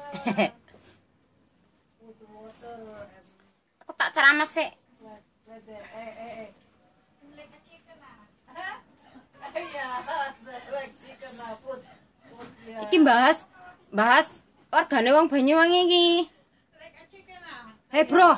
Aku tak ceramah sih. Iki bahas wargane wong Banyuwangi iki. Hei bro.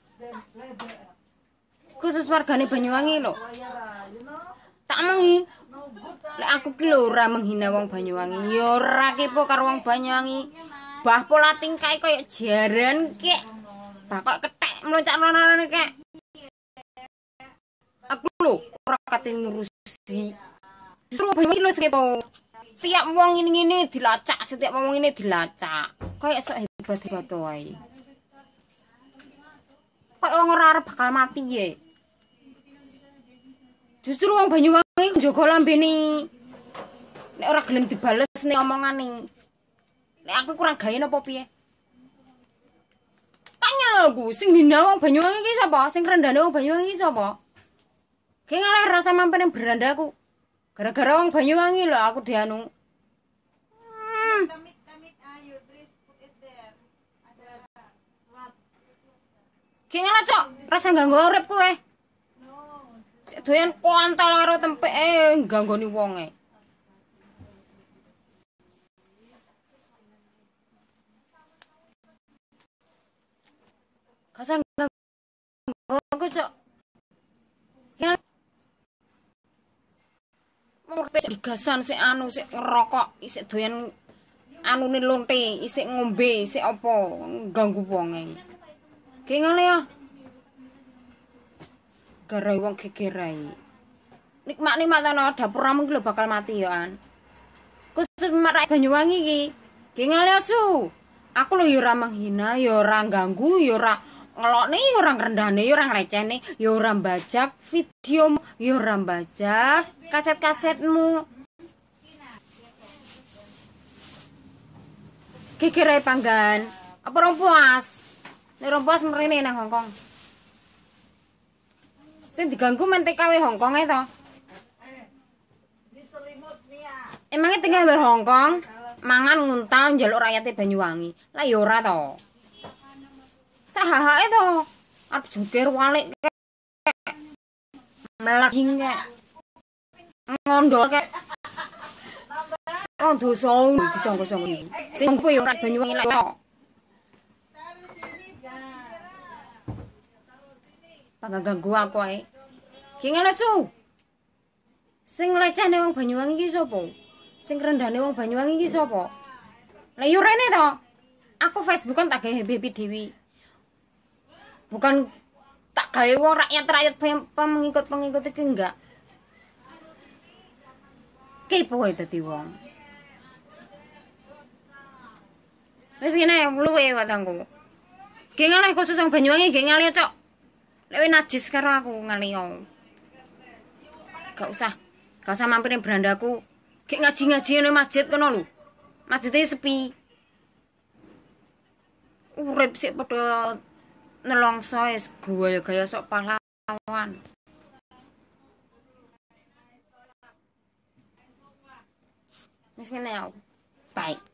Khusus wargane Banyuwangi lho. Tak mengi. Lek aku ki lho ora menghina wong Banyuwangi. Ya ora kepo karo wong Banyuwangi. Bah pola tingkae koyo jaran kek. Bah kok kethek mloncak-loncak kek. Aku lho ora kate ngurusi. Justru wong Banyuwangi lho kepo. Setiap wong ini dilacak, setiap wong ini dilacak. Kayak sok hebat-hebat wae. Kok wong ora bakal mati ya. Justru wong Banyuwangi njaga lambene. Nek ora gelem dibales nek omongane. Nek aku kurang gawe napa piye? Tanya lho aku, sing dina wong Banyuwangi iki sapa? Sing rendane wong Banyuwangi iki sapa? Ki ngalah rasa mampir ning berandaku. Gara-gara wong Banyuwangi lho aku dianu. Ki ngalah cok, rasa ganggu urip kowe. Sik doyan kontol karo tempeke ganggoni wonge. Kasang ganggu aku cok. Ya digasan sik anu sik ngerokok isik doyan anune lonte isik ngombe isik apa ganggu wonge ki ngene ya gara wong gegerai nikmat-nikmat ana dapuramu ki lho bakal mati ya an khusus marak Banyuwangi ki ngene su aku lho ya ora menghina ya ora ganggu ya ora ngelokne ya ora ngrendahne ya ora nglecehne ya ora bajak video ya ora bajak kaset-kasetmu gegerai panggan apa rong puas nek rong puas mrene nang Hongkong sing diganggu men TKW Hongkong to emangnya tinggal di Hongkong mangan nguntal njaluk rakyate Banyuwangi lah ya ora to sahahake to arep jungkir walik kek melaging kek ngondol kek oh dosa bisa sing kuwi ora Banyuwangi lek ganggu aku ae ki ngene su sing lecehne wong Banyuwangi iki sapa sing rendane wong Banyuwangi iki sapa lah yo rene to aku Facebookan tak gawe happy dewi bukan tak gawe wong rakyat pengikut iki enggak kepo wae dadi wong wis ngene luwe watangku ki ngene khusus wong Banyuwangi ge ngali cok lek najis karo aku ngali gak usah mampir ning berandaku ki ngaji-ngaji ning masjid kono lho masjide sepi urip sik padha nelongso wis gaya sok pahlawan wis ngene ya baik